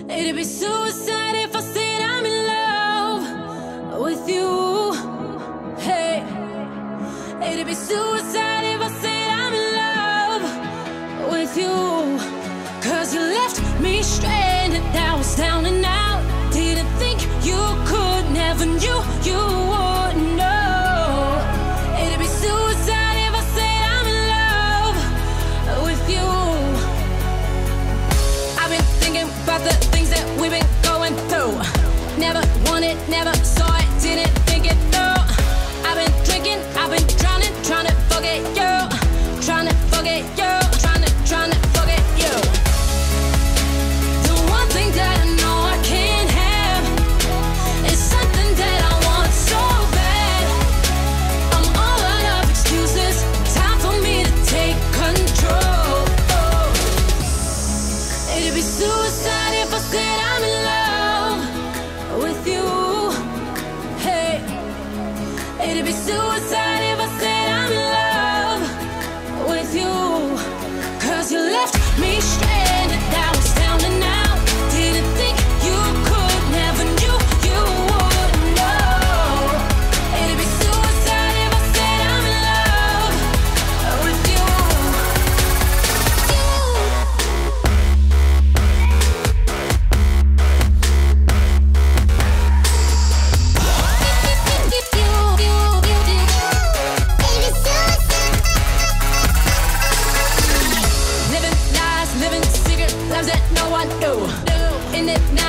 It'd be suicide if I said I'm in love with you. Hey, it'd be suicide if I said I'm in love with you. Cause you left me stranded, I was down and out. Didn't think you could, never knew you wouldn't know. It'd be suicide if I said I'm in love with you. I've been thinking about the things that we've been going through. Never wanted, never saw it, didn't think it through. I've been drinking, I've been drowning, trying to forget you. Trying to forget you, trying to forget you. The one thing that I know I can't have is something that I want so bad. I'm all out of excuses, time for me to take control. It'd be suicide if I said I'm in love with you. Hey, it'd be suicide if I said I'm in love with you. Cause you left me stranded, I was down and out. Didn't think you could, never knew you wouldn't know. It'd be suicide if I said I'm in love with you. Living lies, living secret lives that no one knew. In it now.